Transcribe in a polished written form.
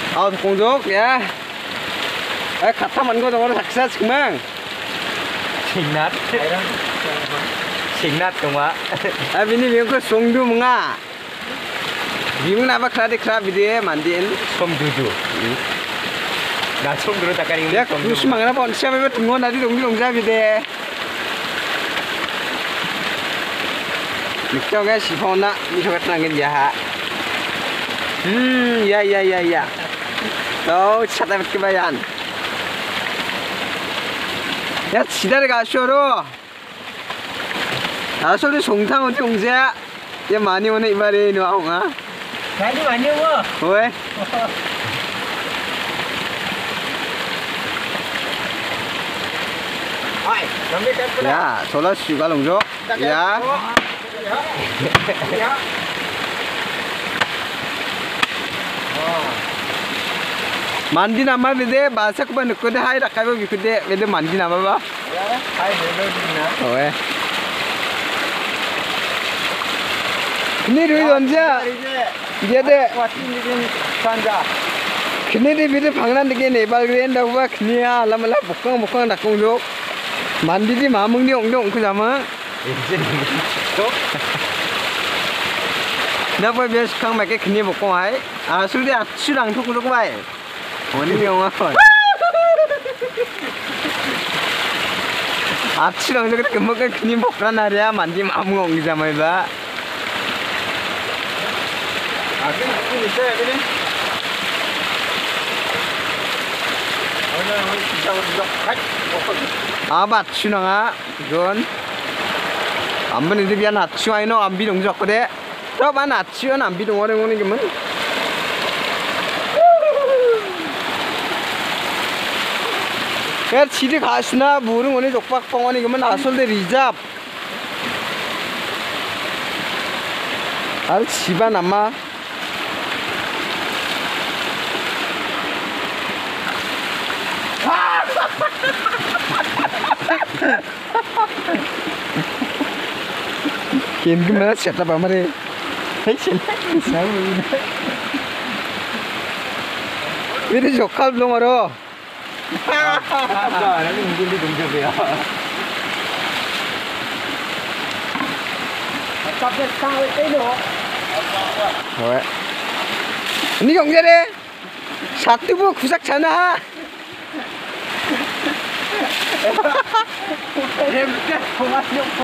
공족 ya. Kata man ko dong saksa semang. Sinat. Sinat cuma. Bini biang ko songdu mga. Biang na ba krade krab bide mandin. Somdudu. Na somdudu takari. Ya kus mangana pon siapa bet ngon nadi dong ja bide. Mikau ga sifona mikau kat nangin jaha. Ya. Tuh cat dapat kebayan. 야 지다를 가쇼로 아솔리 송탕 어디 공세야 야 많이 오네 이말에 누아옹아 많이 오고 왜? 야 졸라 쉬가 롱조 야 mandi nama bede bahasa ku bantu kode hai rakai bo bikude bede mandi nama ba hai bede dina oe ini rui donja dia de watin din sanja kini de bede phangnan de ne bal gren da ba kini ala mala bukang dakung jo mandi di mamung ni ong ku jama na ba bias khang ma ke kini bukang hai a sul de achurang thuk thuk bai Oni yang apa? Aci orang itu kemudian kini bukan area mandi mamung di zaman itu. Aku ini saya ini. Abat cunanga, John. Ambil itu biar nacu ayo ambil dong jok deh. Tahu mana nacu ambil dong orang ini gimana? 야 지리 가시나 무릉 오늘 족박봉원이 그러면 나솔데 리잡 아주 집안 아마 긴 그만 쳤다 봐 말해 헤이 왜 이렇게 족합 롱어로 나는 운전도 동접이야. 갑자기 상을 때려. 왜? 니 경제래? 사투부 구삭잖아.